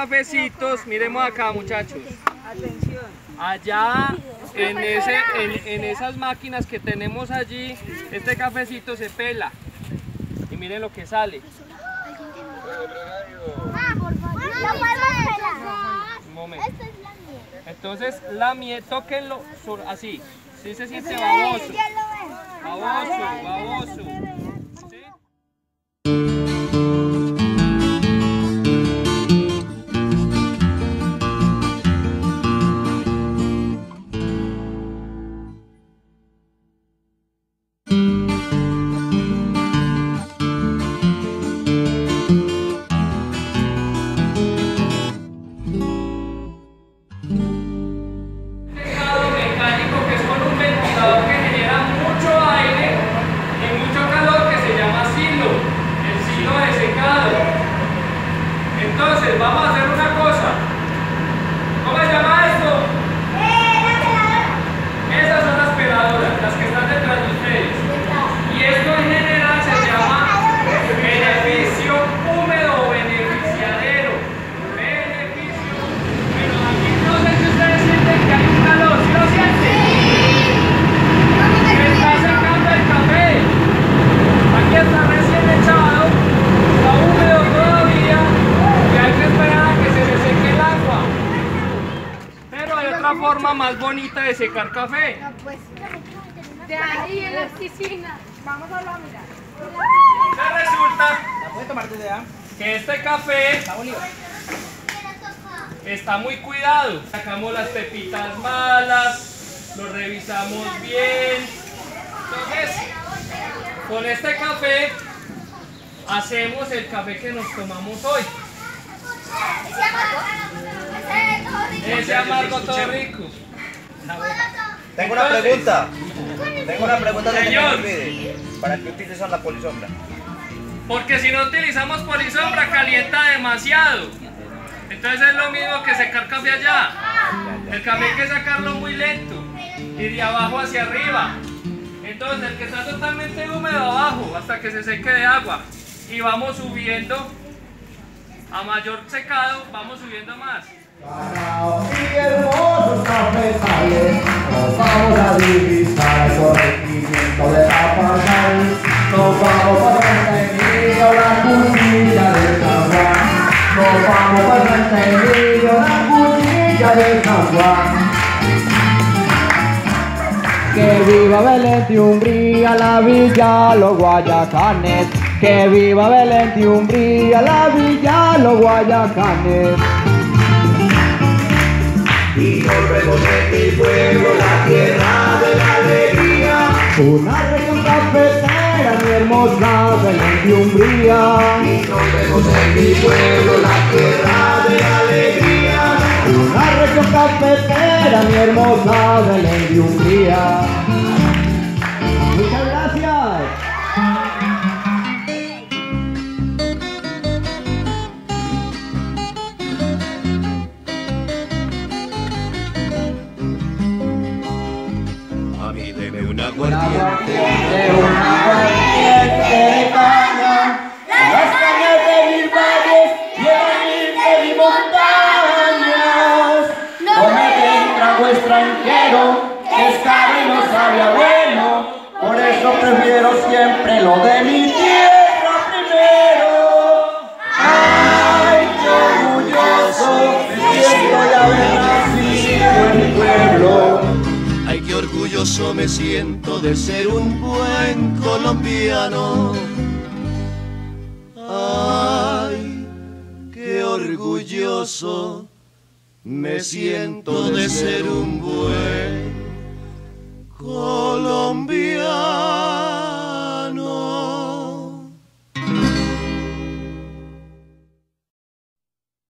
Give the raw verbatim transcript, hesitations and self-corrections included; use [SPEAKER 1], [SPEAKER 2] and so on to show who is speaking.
[SPEAKER 1] cafecitos, miremos acá, muchachos.
[SPEAKER 2] Atención.
[SPEAKER 1] Allá, en, ese, en, en esas máquinas que tenemos allí, este cafecito se pela. Y miren lo que sale. Un momento. Entonces, la miel, tóquenlo así. Sí se siente baboso. Baboso, baboso. ¿Sí? Entonces, vamos a hacer una cosa. ¿Cómo se llama esto? Eh, la peladora. Esas son las peladoras, las que están detrás de ustedes. Y esto en general se llama beneficio húmedo o beneficiadero. Beneficio. Pero aquí no sé si ustedes sienten que hay un calor. ¿Sí lo sienten? Se está secando el café. Aquí está recién echado. Está húmedo todavía. Hay que esperar a que se le seque el agua. Pero hay otra forma más bonita de secar café.
[SPEAKER 2] De ahí en la piscina. Vamos a la mirar.
[SPEAKER 1] Se resulta
[SPEAKER 3] ¿La puedes tomar tú ya?
[SPEAKER 1] que este café
[SPEAKER 3] Está bonito.
[SPEAKER 1] está muy cuidado. Sacamos las pepitas malas, lo revisamos bien. Entonces, con este café hacemos el café que nos tomamos hoy. Ese amargo todo rico.
[SPEAKER 4] Tengo una pregunta. Tengo una pregunta de
[SPEAKER 1] Señor.
[SPEAKER 4] ¿Para qué utilizan la polisombra?
[SPEAKER 1] Porque si no utilizamos polisombra calienta demasiado. Entonces es lo mismo que secar café allá. El café hay que sacarlo muy lento y de abajo hacia arriba. Entonces el que está totalmente húmedo abajo hasta que se seque de agua. Y vamos subiendo. A mayor secado, vamos subiendo más.
[SPEAKER 5] Y hermosos cafetales, nos vamos a divisar el corregimiento de la Pasal. Nos vamos por Frente Emilio, la cuchilla de San Juan. Nos vamos por Frente Emilio, la cuchilla de San Juan. Que viva Belén de Umbría, la villa, los Guayacanes. Que viva Belén de Umbría, la villa, los Guayacanes.
[SPEAKER 6] Y volvemos en mi pueblo, la tierra de la alegría.
[SPEAKER 5] Una región cafetera, mi hermosa Belén de Umbría.
[SPEAKER 6] Y volvemos en mi pueblo, la tierra de la alegría.
[SPEAKER 5] Una región cafetera, mi hermosa Belén de Umbría. Muchas gracias.
[SPEAKER 6] A mí deme una aguardiente,
[SPEAKER 5] Una aguardiente de caña, las cañas de mil valles y el de mil montañas. Cómete un trago extranjero, que es caro y no sabe a bueno. Por eso prefiero siempre lo de mi tierra primero. Ay, qué orgulloso me siento de haber nacido en mi pueblo.
[SPEAKER 6] ay qué orgulloso me siento de ser un buen colombiano. Ay, qué orgulloso me siento de ser un buen colombiano.